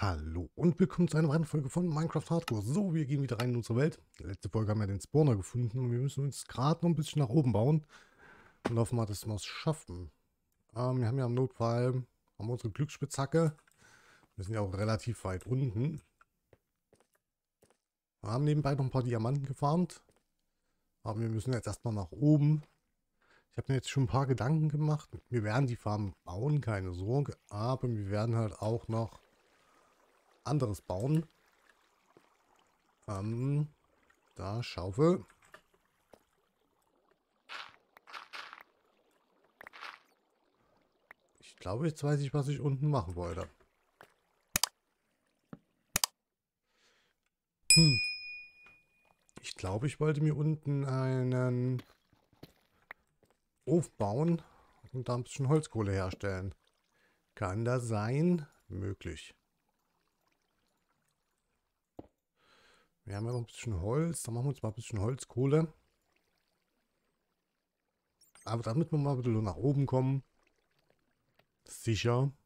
Hallo und willkommen zu einer weiteren Folge von Minecraft Hardcore. So, wir gehen wieder rein in unsere Welt. Letzte Folge haben wir den Spawner gefunden und wir müssen uns gerade noch ein bisschen nach oben bauen. Und hoffen mal, dass wir es schaffen. Wir haben ja im Notfall haben wir unsere Glücksspitzhacke. Wir sind ja auch relativ weit unten. Wir haben nebenbei noch ein paar Diamanten gefarmt. Aber wir müssen jetzt erstmal nach oben. Ich habe mir jetzt schon ein paar Gedanken gemacht. Wir werden die Farm bauen, keine Sorge. Aber wir werden halt auch noch anderes bauen. Da, Schaufel. Ich glaube, jetzt weiß ich, was ich unten machen wollte. Ich glaube, ich wollte mir unten einen Ofen bauen und da ein bisschen Holzkohle herstellen. Kann das sein? Möglich. Wir haben ja noch ein bisschen Holz. Dann machen wir uns mal ein bisschen Holzkohle. Aber damit wir mal ein bisschen nach oben kommen. Sicher.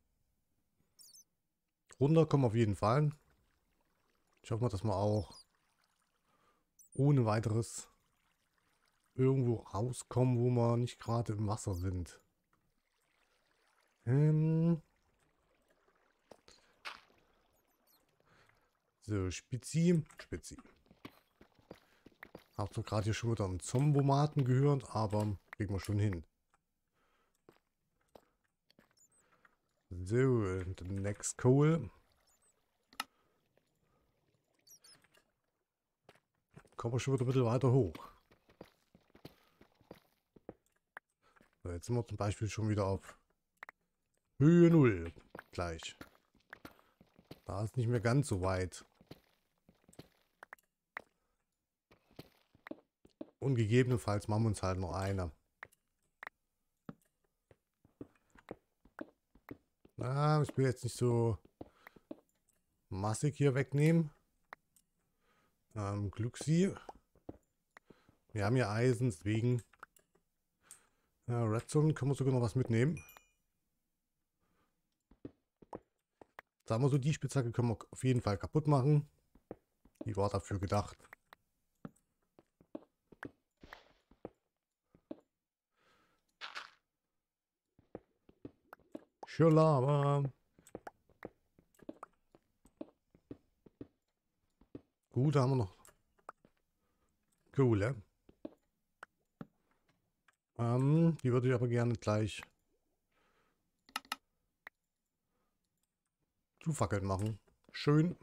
Runter kommen auf jeden Fall. Ich hoffe mal, dass wir auch ohne weiteres irgendwo rauskommen, wo wir nicht gerade im Wasser sind. So, Spitzi. Hab zwar gerade hier schon wieder einen Zombomaten gehört, aber kriegen wir schon hin. So, the next coal. Kommen wir schon wieder ein bisschen weiter hoch. So, jetzt sind wir zum Beispiel schon wieder auf Höhe 0 gleich. Da ist nicht mehr ganz so weit. Und gegebenenfalls machen wir uns halt noch eine. Na, ich will jetzt nicht so massig hier wegnehmen. Glücksi. Wir haben hier Eisen, deswegen. Redstone können wir sogar noch was mitnehmen. Sagen wir so, die Spitzhacke können wir auf jeden Fall kaputt machen. Die war dafür gedacht. Lava. Gut, da haben wir noch Kohle. Die würde ich aber gerne gleich zu Fackeln machen. Schön.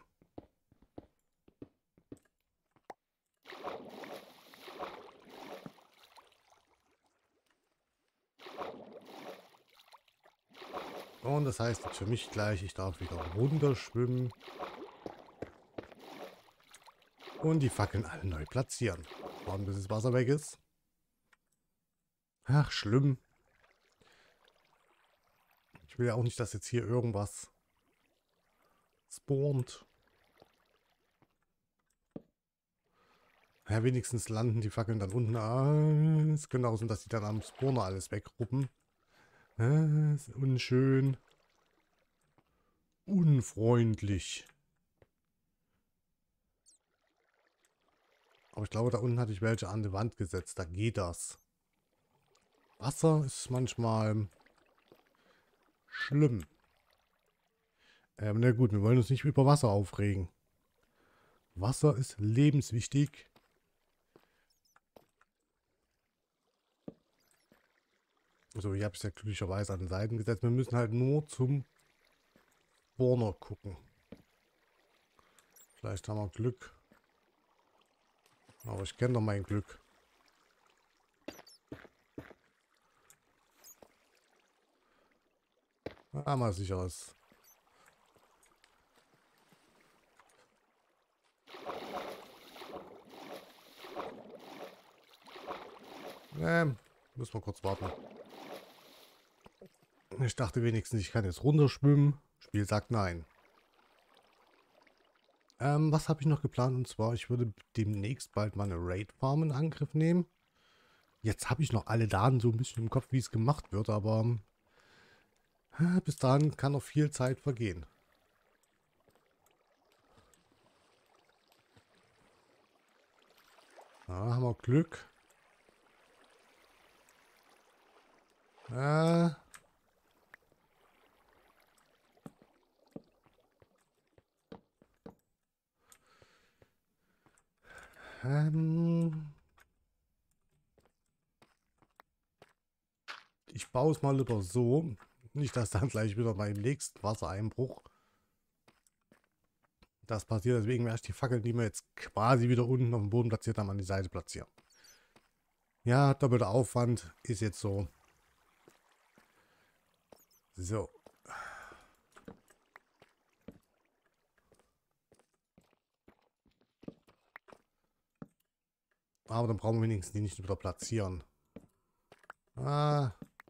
Und das heißt jetzt für mich gleich, ich darf wieder runterschwimmen. Und die Fackeln alle neu platzieren. Warten, bis das Wasser weg ist. Ach, schlimm. Ich will ja auch nicht, dass jetzt hier irgendwas spawnt. Ja, wenigstens landen die Fackeln dann unten. Es könnte auch sein, dass die dann am Spawner alles wegruppen. Ist unschön. Unfreundlich. Aber ich glaube, da unten hatte ich welche an die Wand gesetzt. Da geht das. Wasser ist manchmal schlimm. Na gut, wir wollen uns nicht über Wasser aufregen. Wasser ist lebenswichtig. So, ich habe es ja glücklicherweise an den Seiten gesetzt. Wir müssen halt nur zum Spawner gucken. Vielleicht haben wir Glück. Aber ich kenne doch mein Glück. Ah, mal sicher ist. Müssen wir kurz warten. Ich dachte wenigstens, ich kann jetzt runterschwimmen. Spiel sagt nein. Was habe ich noch geplant? Und zwar, ich würde demnächst bald mal eine Raid-Farm in Angriff nehmen. Jetzt habe ich noch alle Daten so ein bisschen im Kopf, wie es gemacht wird, aber bis dahin kann noch viel Zeit vergehen. Ja, haben wir Glück. Äh, ähm, ich baue es mal lieber so. Nicht, dass dann gleich wieder beim nächsten Wassereinbruch das passiert. Deswegen werde ich die Fackeln, die wir jetzt quasi wieder unten auf dem Boden platziert haben, an die Seite platzieren. Ja, doppelter Aufwand ist jetzt so. So. Aber dann brauchen wir wenigstens die nicht wieder platzieren. Ah.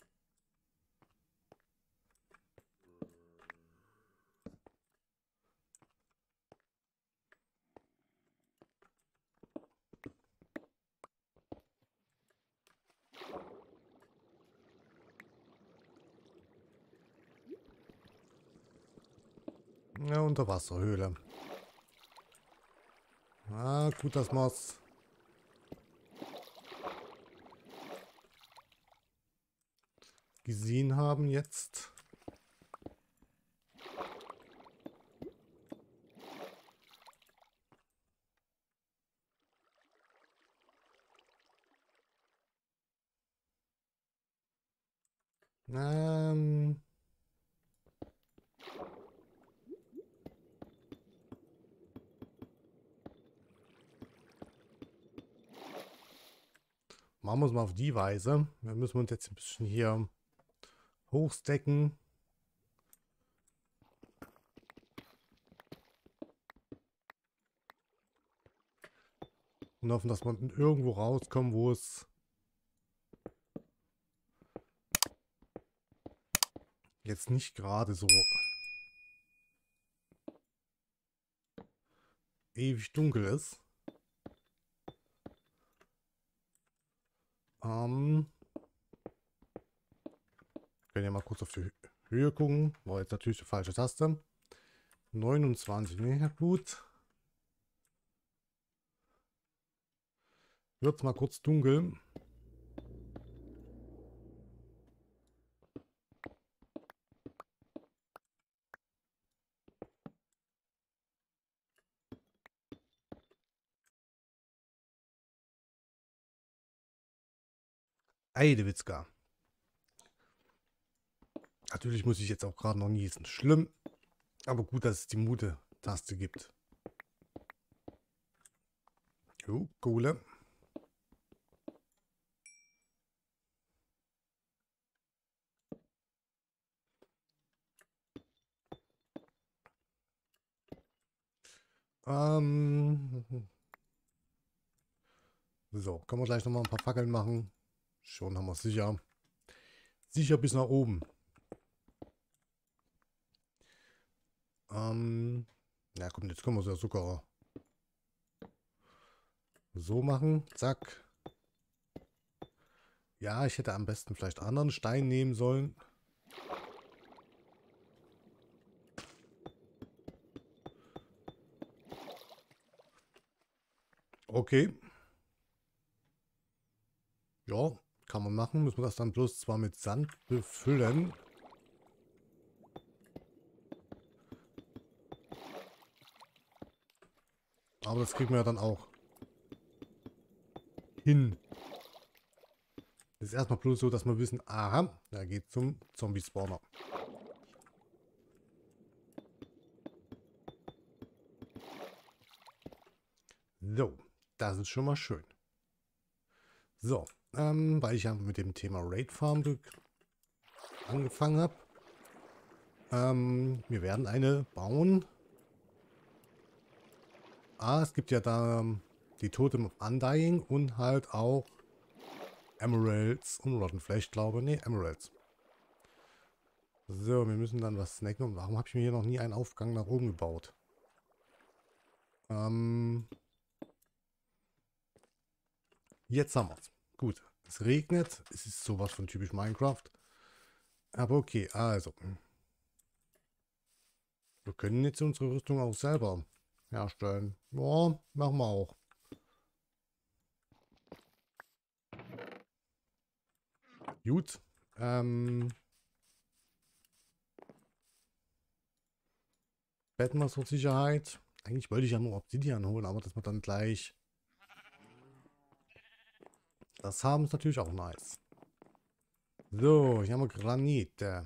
Ja, Unterwasserhöhle. Ah, gut, dass wir es gesehen haben jetzt. Ähm, machen wir es mal auf die Weise. Wir müssen uns jetzt ein bisschen hier hochstecken. Und hoffen, dass wir irgendwo rauskommen, wo es jetzt nicht gerade so ewig dunkel ist. Können ja mal kurz auf die Höhe gucken. War jetzt natürlich die falsche Taste. 29, ne, ja gut. Wird mal kurz dunkel. Eidewitzka. Natürlich muss ich jetzt auch gerade noch niesen. Schlimm. Aber gut, dass es die Mute-Taste gibt. Jo, Kohle. So, können wir gleich nochmal ein paar Fackeln machen. Schon haben wir es sicher. Sicher bis nach oben. Ja, komm, jetzt können wir es ja sogar so machen. Zack. Ja, ich hätte am besten vielleicht anderen Stein nehmen sollen. Okay. Ja, kann man machen. Müssen wir das dann bloß zwar mit Sand befüllen. Aber das kriegen wir ja dann auch hin. Das ist erstmal bloß so, dass wir wissen, aha, da geht zum Zombie-Spawner. So, das ist schon mal schön. So, weil ich ja mit dem Thema Raid Farm angefangen habe. Wir werden eine bauen. Es gibt ja da die Totem of Undying und halt auch Emeralds und Rotten Flesh, glaube ich. Ne, Emeralds. So, wir müssen dann was snacken. Und warum habe ich mir hier noch nie einen Aufgang nach oben gebaut? Jetzt haben wir es. Gut, es regnet. Es ist sowas von typisch Minecraft. Aber okay, also. Wir können jetzt unsere Rüstung auch selber herstellen. Ja, machen wir auch. Gut. Betten wir zur Sicherheit. Eigentlich wollte ich ja nur Obsidian holen, aber dass wir dann gleich das haben, ist natürlich auch nice. So, hier haben wir Granite.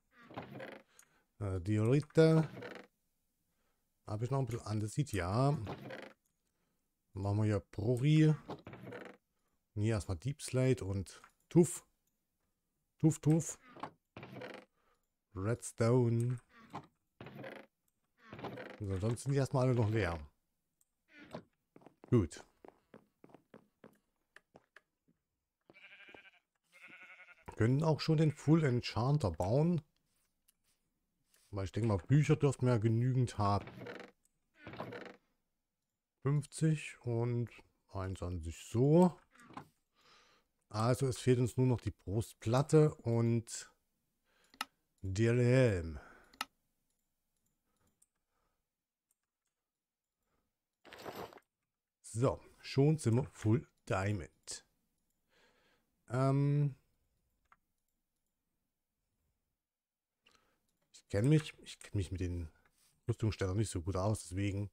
Diorite. Habe ich noch ein bisschen Andesit? Ja. Dann machen wir hier Prori. Und hier erstmal Deep Slate und Tuff. Tuff, Tuff. Redstone. Also sonst sind die erstmal alle noch leer. Gut. Wir können auch schon den Full Enchanter bauen. Weil ich denke mal, Bücher dürften wir ja genügend haben. 50 und 21 so. Also es fehlt uns nur noch die Brustplatte und der Helm. So, schon sind wir Full Diamond. Ich kenne mich mit den Rüstungsstellern nicht so gut aus, deswegen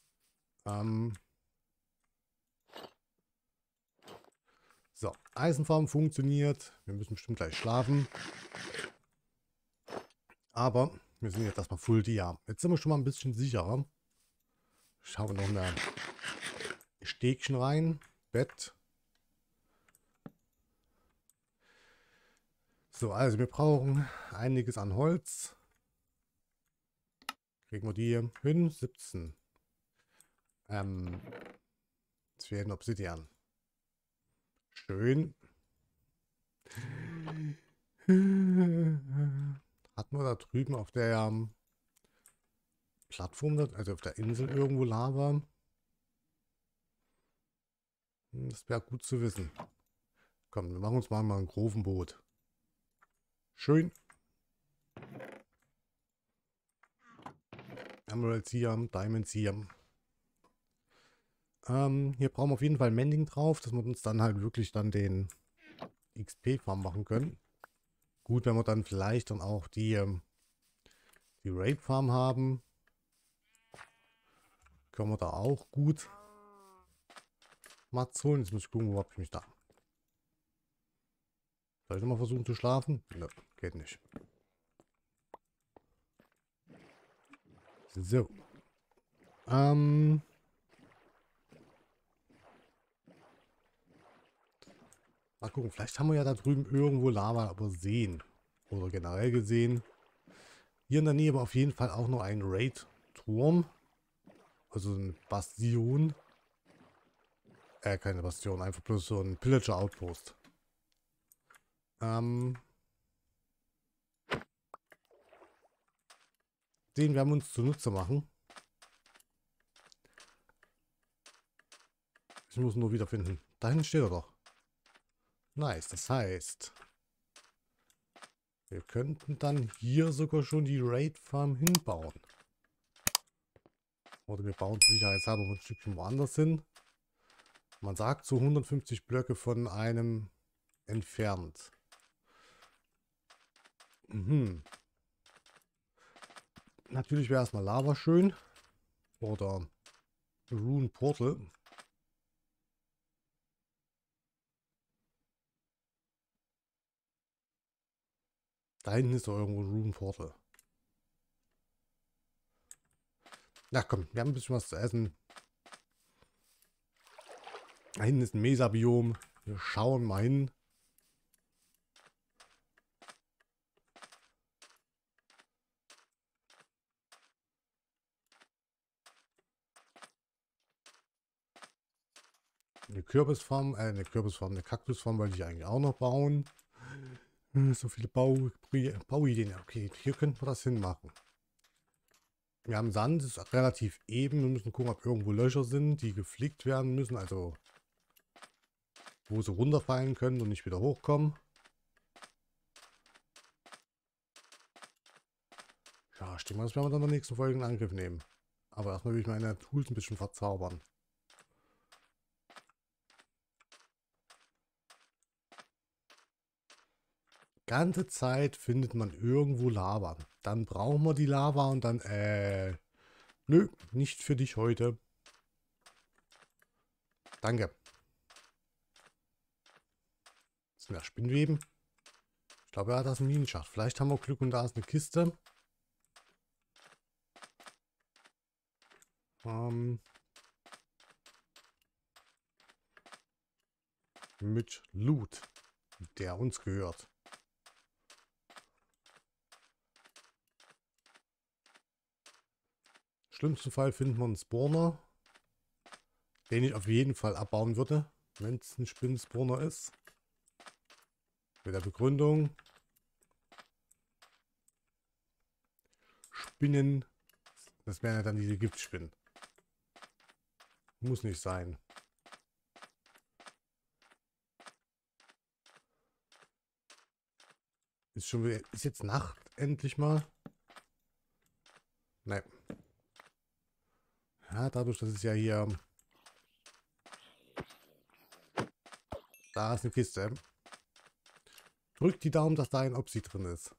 so, Eisenfarm funktioniert. Wir müssen bestimmt gleich schlafen. Aber wir sind jetzt erstmal Full Dia. Jetzt sind wir schon mal ein bisschen sicherer. Schauen wir noch ein Stegchen rein. Bett. So, also wir brauchen einiges an Holz. Kriegen wir die hin? 17. Es fehlen Obsidian. Schön. Hatten wir da drüben auf der Plattform, also auf der Insel irgendwo Lava? Das wäre gut zu wissen. Komm, wir machen uns mal ein groben Boot. Schön. Emeralds hier, Diamonds hier. Hier brauchen wir auf jeden Fall Mending drauf, dass wir uns dann halt wirklich dann den XP-Farm machen können. Gut, wenn wir dann vielleicht dann auch die Raid-Farm haben, können wir da auch gut Mats holen. Jetzt muss ich gucken, wo habe ich mich da. Soll ich mal versuchen zu schlafen? Ne, geht nicht. So. Mal gucken, vielleicht haben wir ja da drüben irgendwo Lava übersehen. Oder generell gesehen. Hier in der Nähe war auf jeden Fall auch noch ein Raid-Turm. Also ein Bastion. Keine Bastion, einfach bloß so ein Pillager-Outpost. Den werden wir uns zunutze machen. Ich muss ihn nur wiederfinden. Da hinten steht er doch. Nice, das heißt, wir könnten dann hier sogar schon die Raid-Farm hinbauen. Oder wir bauen sicherheitshalber ein Stückchen woanders hin. Man sagt so 150 Blöcke von einem entfernt. Natürlich wäre erstmal Lava schön. Oder Rune Portal. Da hinten ist doch irgendwo Rune Portal. Na komm, wir haben ein bisschen was zu essen. Da hinten ist ein Mesa-Biom. Wir schauen mal hin. Eine eine Kaktusfarm wollte ich eigentlich auch noch bauen. So viele Bauideen. Okay, hier könnten wir das hinmachen. Wir haben Sand, ist relativ eben. Wir müssen gucken, ob irgendwo Löcher sind, die geflickt werden müssen. Also, wo sie runterfallen können und nicht wieder hochkommen. Ja, ich denke mal, das werden wir dann in der nächsten Folge in Angriff nehmen. Aber erstmal will ich meine Tools ein bisschen verzaubern. Ganze Zeit findet man irgendwo Lava. Dann brauchen wir die Lava und dann, nö, nicht für dich heute. Danke. Sind das Spinnweben? Ich glaube, er hat das ein Minenschacht. Vielleicht haben wir Glück und da ist eine Kiste. Mit Loot, der uns gehört. Im schlimmsten Fall finden wir einen Spawner, den ich auf jeden Fall abbauen würde, wenn es ein Spinnen-Spawner ist. Mit der Begründung: Spinnen, das wären ja dann diese Giftspinnen. Muss nicht sein. Ist schon wieder, ist jetzt Nacht endlich mal? Nein. Ja, dadurch, dass es ja hier, da ist eine Kiste. Drückt die Daumen, dass da ein Opsi drin ist.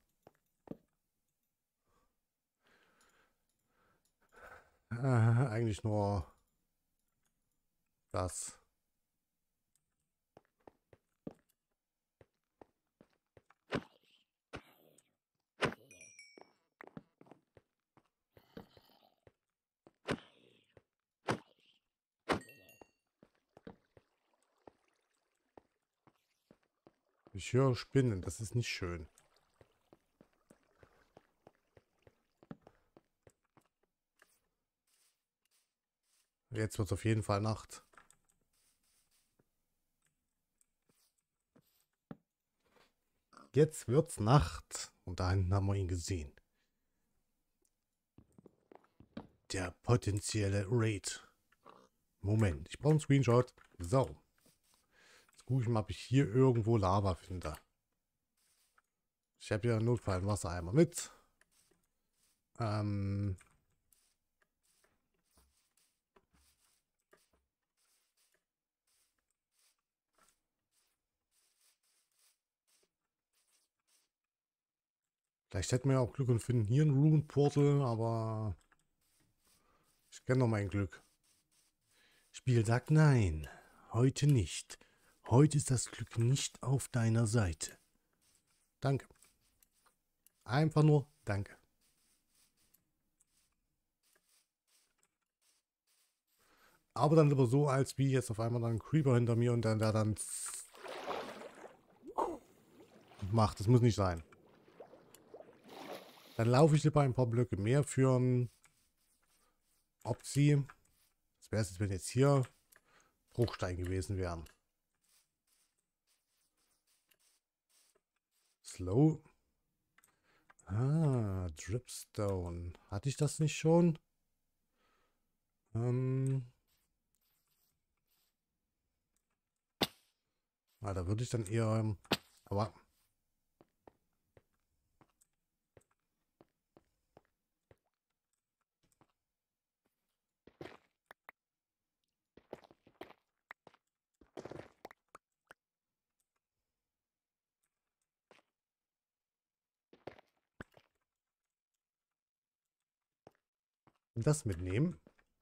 Eigentlich nur das. Ich höre Spinnen, das ist nicht schön. Jetzt wird es auf jeden Fall Nacht. Jetzt wird's Nacht. Und da hinten haben wir ihn gesehen. Der potenzielle Raid. Moment, ich brauche einen Screenshot. So. Jetzt gucke ich mal, ob ich hier irgendwo Lava finde. Ich habe ja Notfall einen Wassereimer mit. Vielleicht hätten wir ja auch Glück und finden hier ein Rune Portal, aber ich kenne noch mein Glück. Spiel sagt nein, heute nicht. Heute ist das Glück nicht auf deiner Seite. Danke. Einfach nur danke. Aber dann lieber so, als wie jetzt auf einmal dann ein Creeper hinter mir und dann der dann macht. Das muss nicht sein. Dann laufe ich lieber ein paar Blöcke mehr für ein Opsi. Das wäre es, wenn jetzt hier Bruchstein gewesen wären. Slow. Ah, Dripstone. Hatte ich das nicht schon? Da würde ich dann eher... aber... das mitnehmen.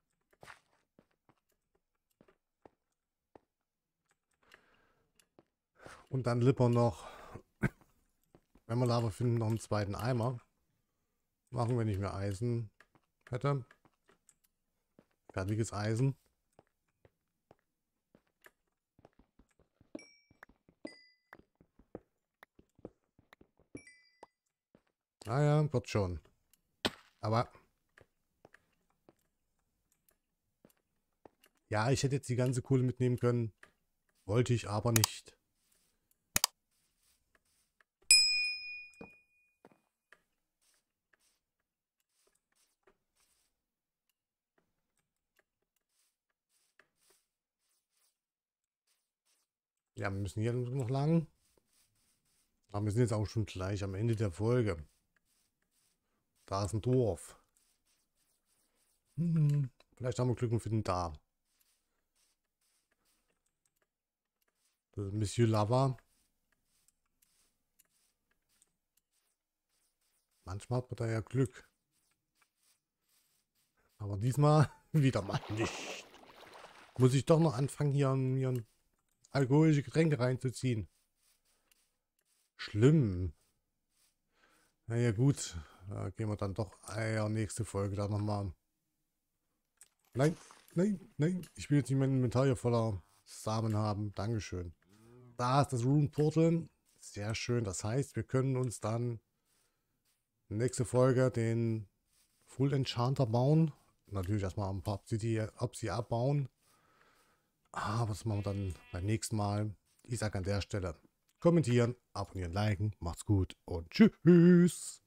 Und dann lieber noch, wenn wir Lava finden, noch einen zweiten Eimer. Machen, wenn ich mehr Eisen hätte. Fertiges Eisen. Ah ja, wird schon. Aber... ja, ich hätte jetzt die ganze Kohle mitnehmen können. Wollte ich aber nicht. Ja, wir müssen hier noch lang. Aber wir sind jetzt auch schon gleich am Ende der Folge. Da ist ein Dorf. Vielleicht haben wir Glück und finden da. Das ist Monsieur Lava. Manchmal hat man da ja Glück. Aber diesmal wieder mal nicht. Muss ich doch noch anfangen, hier ein alkoholische Getränke reinzuziehen. Schlimm. Naja gut, da gehen wir dann doch nächste Folge da nochmal. Nein, nein, nein. Ich will jetzt nicht mein Inventar hier voller Samen haben. Dankeschön. Da ist das Rune Portal. Sehr schön. Das heißt, wir können uns dann nächste Folge den Full Enchanter bauen. Natürlich erstmal ein paar Obsi abbauen. Aber das machen wir dann beim nächsten Mal. Ich sage an der Stelle, kommentieren, abonnieren, liken. Macht's gut und tschüss.